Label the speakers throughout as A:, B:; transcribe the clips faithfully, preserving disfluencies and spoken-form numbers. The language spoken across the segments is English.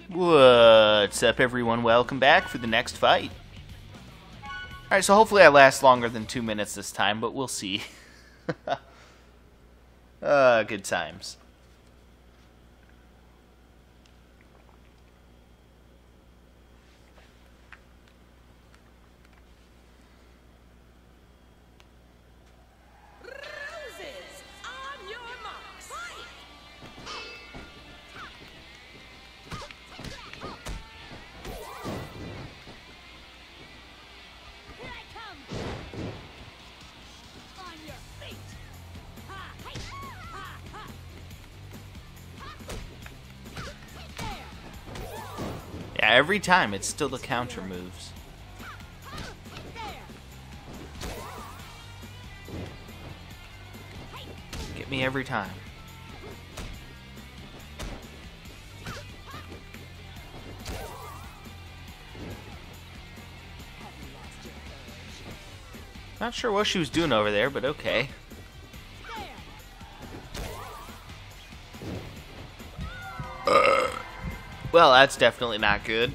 A: What's up, everyone? Welcome back for the next fight. Alright, so hopefully I last longer than two minutes this time, but we'll see. uh, good times. Yeah, every time it's still the counter moves. Get me every time. Not sure what she was doing over there, but okay. Well, that's definitely not good.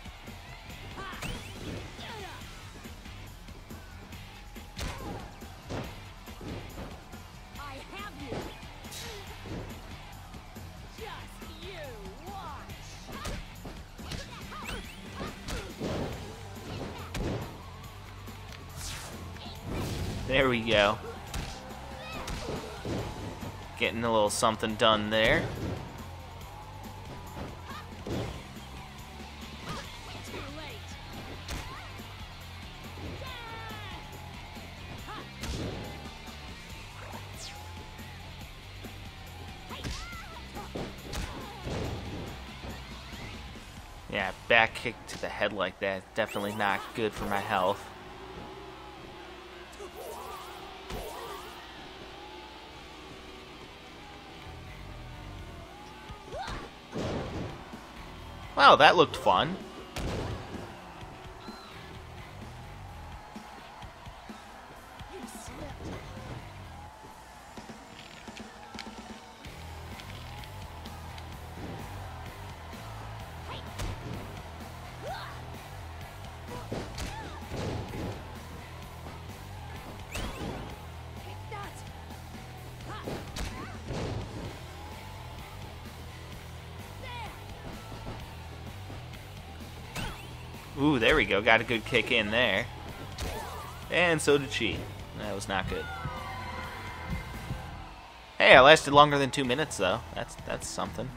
B: I have you. Just you watch.
A: There we go. Getting a little something done there. Yeah, back kick to the head like that, definitely not good for my health. Wow, that looked fun. Ooh, there we go. Got a good kick in there. And so did she. That was not good. Hey, I lasted longer than two minutes, though. That's that's something.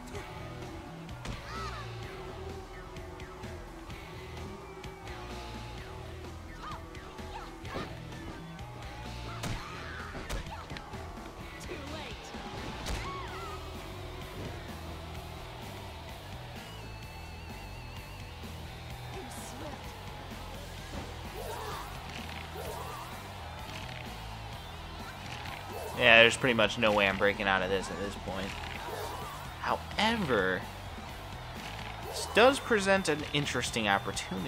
A: Yeah, there's pretty much no way I'm breaking out of this at this point. However, this does present an interesting opportunity.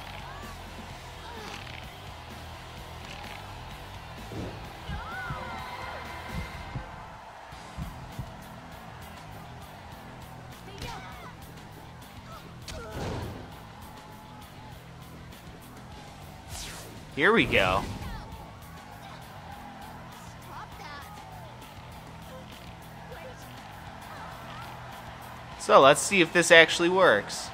A: Here we go. So let's see if this actually works.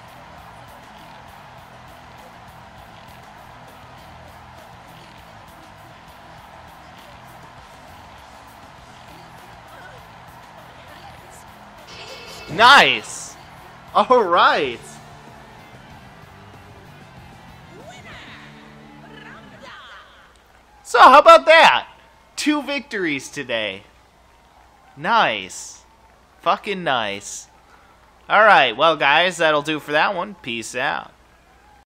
A: Nice! All right. So how about that? Two victories today. Nice. Fucking nice. Alright, well guys, that'll do for that one. Peace out.